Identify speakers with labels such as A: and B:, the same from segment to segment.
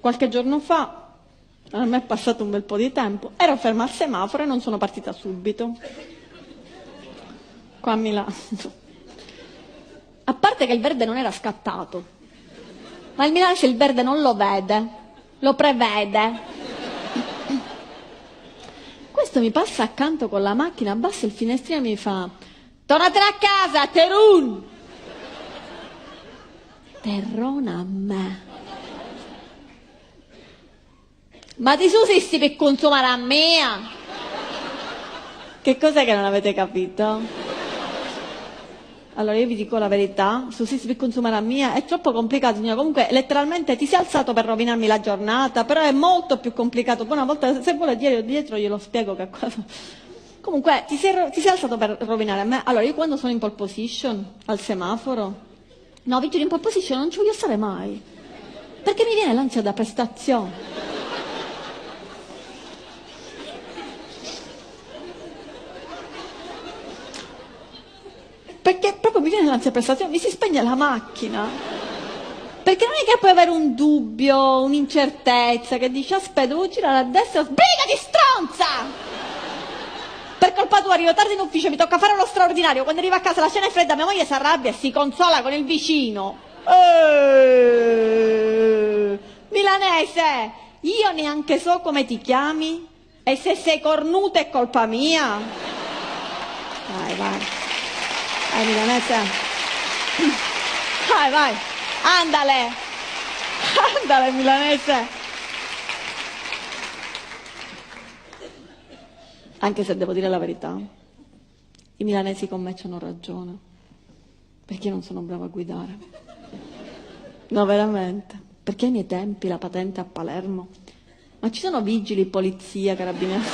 A: qualche giorno fa, a me è passato un bel po' di tempo, ero ferma al semaforo e non sono partita subito. Qua a Milano. A parte che il verde non era scattato, ma il milanese il verde non lo vede, lo prevede. Questo mi passa accanto con la macchina, abbassa il finestrino e mi fa: tornatene a casa, Terun! Terrona a me. Ma ti susisti per consumare a mia? Che cos'è che non avete capito? Allora io vi dico la verità, sussisti per consumare a mia è troppo complicato, signora. Comunque letteralmente ti sei alzato per rovinarmi la giornata, però è molto più complicato. Poi una volta, se vuole dietro glielo spiego che cosa. Comunque ti sei alzato per rovinare a me. Allora io quando sono in pole position al semaforo, no, vigili in pole position non ci voglio stare mai, perché mi viene l'ansia da prestazione. Perché proprio mi viene l'ansia prestazione, mi si spegne la macchina. Perché non è che puoi avere un dubbio, un'incertezza, che dici aspetta, devo girare a destra, sbrigati stronza! Per colpa tua arrivo tardi in ufficio, mi tocca fare lo straordinario, quando arrivo a casa la cena è fredda, mia moglie si arrabbia e si consola con il vicino. Milanese, io neanche so come ti chiami e se sei cornuta è colpa mia. Vai, vai. Vai milanese, vai, andale milanese. Anche se devo dire la verità, i milanesi con me c'hanno ragione, perché io non sono brava a guidare. No, veramente, perché ai miei tempi la patente a Palermo, ma ci sono vigili, polizia, carabinieri.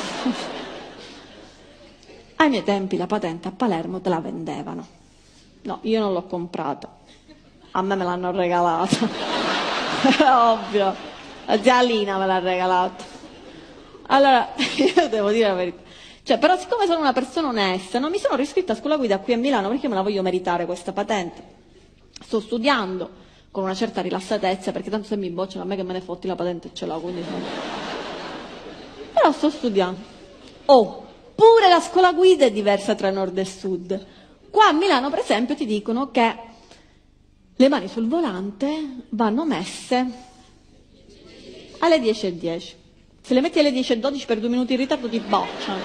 A: Ai miei tempi la patente a Palermo te la vendevano. No, io non l'ho comprata. A me l'hanno regalata. Ovvio. La zia Lina me l'ha regalata. Allora, io devo dire la verità. Cioè, però siccome sono una persona onesta, non mi sono riscritta a scuola guida qui a Milano perché me la voglio meritare questa patente. Sto studiando con una certa rilassatezza, perché tanto se mi bocciano a me che me ne fotti la patente ce l'ho, quindi però sto studiando. Pure la scuola guida è diversa tra nord e sud. Qua a Milano, per esempio, ti dicono che le mani sul volante vanno messe alle 10:10. Se le metti alle 10:12 per 2 minuti in ritardo ti bocciano.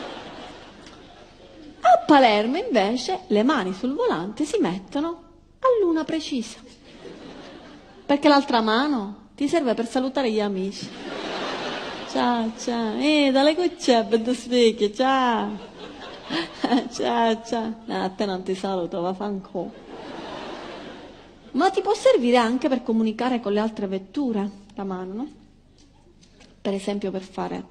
A: A Palermo, invece, le mani sul volante si mettono all'una precisa. Perché l'altra mano ti serve per salutare gli amici. Ciao, dalle cucce, per spicchi, ciao. Ciao. No, a te non ti saluto, vaffanculo. Ma ti può servire anche per comunicare con le altre vetture, la mano, no? Per esempio per fare...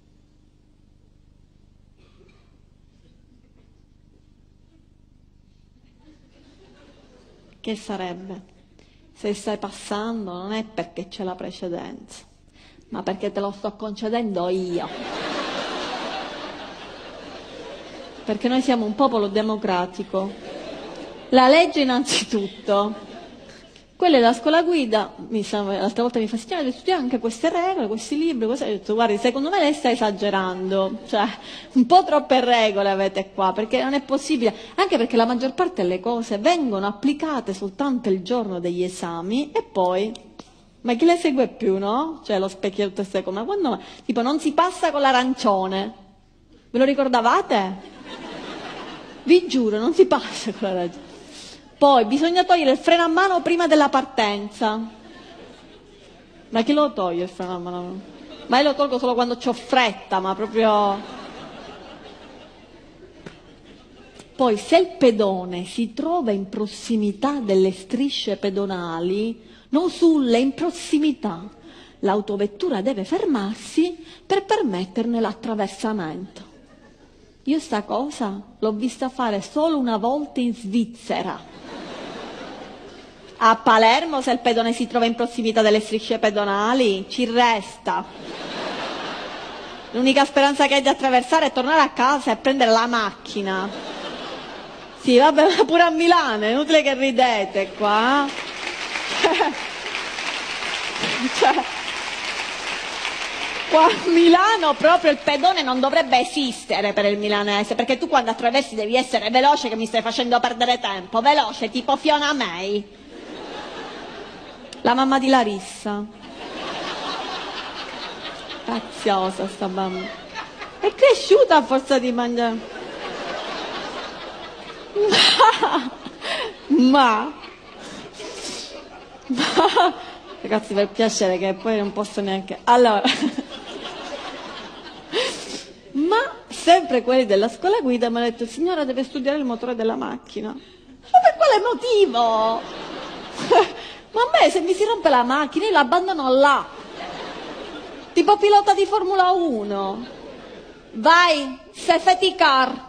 A: Che sarebbe? Se stai passando non è perché c'è la precedenza, ma perché te lo sto concedendo io. Perché noi siamo un popolo democratico. La legge innanzitutto. Quella della scuola guida, l'altra volta mi fa signora, devi studiare anche queste regole, questi libri, ho detto guardi, secondo me lei sta esagerando, cioè un po' troppe regole avete qua, perché non è possibile, anche perché la maggior parte delle cose vengono applicate soltanto il giorno degli esami e poi, ma chi le segue più, no? Cioè lo specchietto queste cose, ma quando, tipo non si passa con l'arancione, ve lo ricordavate? Vi giuro, non si passa con l'arancione. Poi bisogna togliere il freno a mano prima della partenza. Ma chi lo toglie il freno a mano? Ma io lo tolgo solo quando c'ho fretta, ma proprio... Poi se il pedone si trova in prossimità delle strisce pedonali, non sulle, in prossimità, l'autovettura deve fermarsi per permetterne l'attraversamento. Io sta cosa l'ho vista fare solo una volta in Svizzera. A Palermo, se il pedone si trova in prossimità delle strisce pedonali, ci resta. L'unica speranza che hai di attraversare è tornare a casa e prendere la macchina. Sì, vabbè, ma pure a Milano, è inutile che ridete qua. Cioè, Qua a Milano proprio il pedone non dovrebbe esistere per il milanese, perché tu quando attraversi devi essere veloce, che mi stai facendo perdere tempo, veloce, tipo Fiona May. La mamma di Larissa. Graziosa sta bambina. È cresciuta a forza di mangiare. Ma ragazzi, per piacere, che poi non posso neanche. Allora, ma sempre quelli della scuola guida mi hanno detto: signora, deve studiare il motore della macchina. Ma per quale motivo? Ma a me se mi si rompe la macchina io l'abbandono là, tipo pilota di Formula 1. Vai, safety car.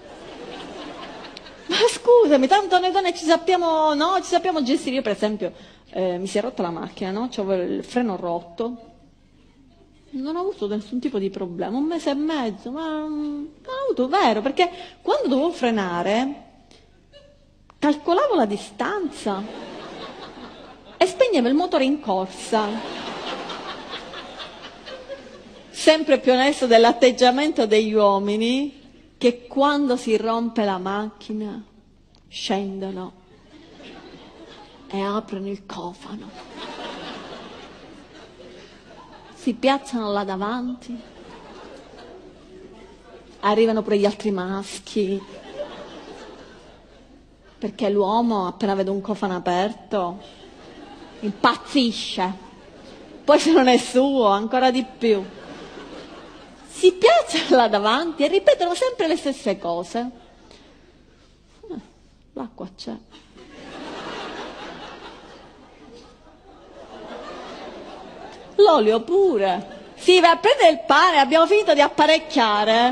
A: Ma scusami, tanto noi donne ci sappiamo, no? Ci sappiamo gestire. Io per esempio mi si è rotta la macchina, no? C'avevo il freno rotto. Non ho avuto nessun tipo di problema, 1 mese e mezzo, ma non ho avuto, vero, perché quando dovevo frenare calcolavo la distanza e spegnevo il motore in corsa. Sempre più onesto dell'atteggiamento degli uomini, che quando si rompe la macchina scendono e aprono il cofano, si piazzano là davanti, arrivano pure gli altri maschi, perché l'uomo appena vede un cofano aperto impazzisce, poi se non è suo ancora di più. Si piazzano là davanti e ripetono sempre le stesse cose. L'acqua c'è. L'olio pure. Sì, vai a prendere il pane, abbiamo finito di apparecchiare.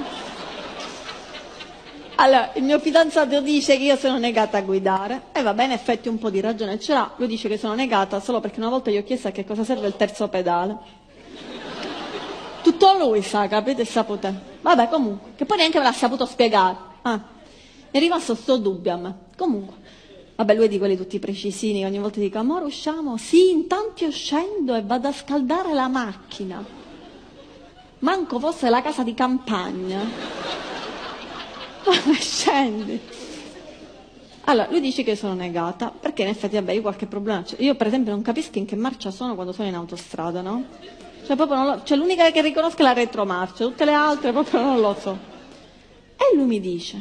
A: Allora, il mio fidanzato dice che io sono negata a guidare. E va bene, in effetti un po' di ragione ce l'ha. Lui dice che sono negata solo perché una volta gli ho chiesto a che cosa serve il terzo pedale. Tutto lui sa, capite? Sapete. Vabbè, comunque, che poi neanche me l'ha saputo spiegare. Mi è rimasto sto dubbio a me. Comunque, vabbè, lui è di quelli tutti precisini, ogni volta dico: amore, usciamo? Sì, intanto io scendo e vado a scaldare la macchina. Manco fosse la casa di campagna. Ma scendi. Allora, lui dice che sono negata, perché in effetti, vabbè, io qualche problema c'è. Io per esempio non capisco in che marcia sono quando sono in autostrada, no? Cioè, proprio non lo, cioè l'unica che riconosco è la retromarcia, tutte le altre proprio non lo so. E lui mi dice: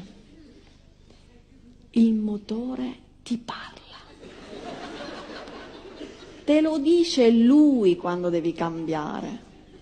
A: il motore ti parla. Te lo dice lui quando devi cambiare.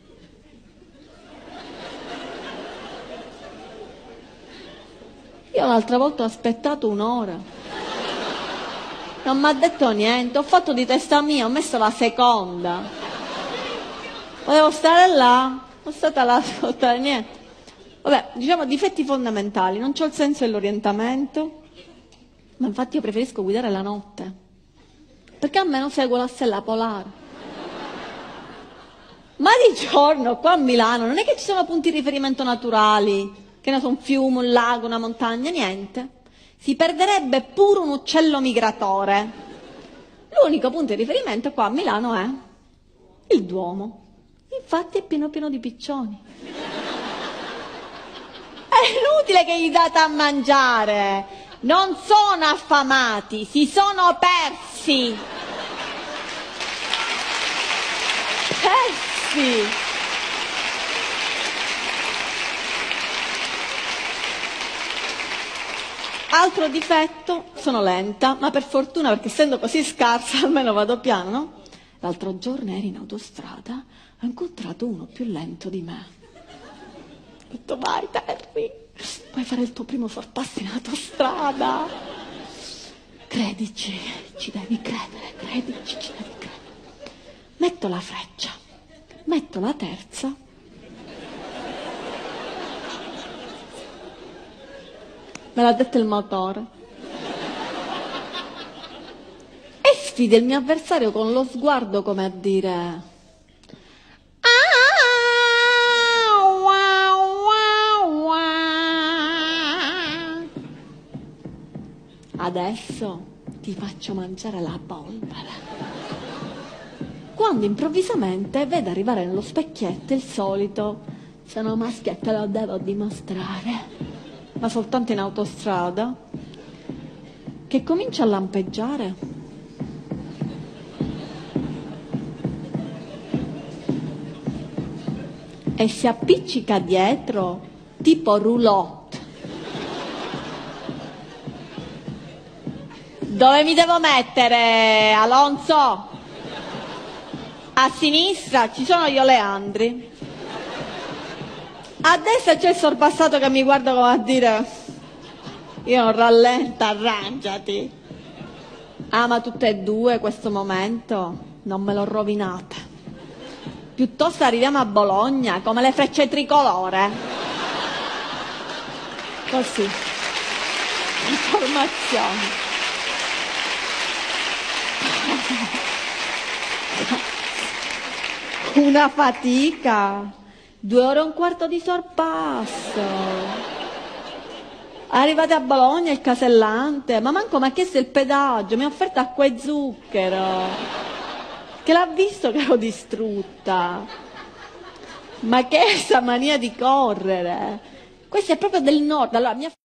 A: Io l'altra volta ho aspettato 1 ora. Non mi ha detto niente, ho fatto di testa mia, ho messo la seconda. Volevo stare là, sono stata là, ascoltare niente. Vabbè, diciamo difetti fondamentali, non c'ho il senso dell'orientamento, ma infatti io preferisco guidare la notte, perché almeno seguo la stella polare. Ma di giorno, qua a Milano, non è che ci sono punti di riferimento naturali, che ne so, un fiume, un lago, una montagna, niente. Si perderebbe pure un uccello migratore. L'unico punto di riferimento qua a Milano è il Duomo. Infatti è pieno pieno di piccioni. È inutile che gli date a mangiare. Non sono affamati, si sono persi. Persi. Altro difetto, sono lenta, ma per fortuna, perché essendo così scarsa almeno vado piano, no? L'altro giorno ero in autostrada, ho incontrato uno più lento di me. Ho detto: vai Terry, puoi fare il tuo primo sorpasso in autostrada. Credici, ci devi credere, credici, ci devi credere. Metto la freccia, metto la terza. Me l'ha detto il motore. E sfida il mio avversario con lo sguardo come a dire: adesso ti faccio mangiare la polvere. Qua quando improvvisamente vede arrivare nello specchietto il solito: sono maschio e te lo devo dimostrare, ma soltanto in autostrada, che comincia a lampeggiare. E si appiccica dietro tipo roulotte. Dove mi devo mettere, Alonso? A sinistra ci sono gli oleandri. A destra c'è il sorpassato che mi guarda come a dire: io non rallenta, arrangiati. Ah, ma tutte e due questo momento non me lo rovinate. Piuttosto arriviamo a Bologna come le frecce tricolore. Così. Informazioni. Una fatica. 2 ore e un quarto di sorpasso. Arrivate a Bologna il casellante, ma manco mi ha chiesto il pedaggio, mi ha offerto acqua e zucchero. Che l'ha visto che ero distrutta. Ma che è sta mania di correre? Questa è proprio del nord. Allora, mia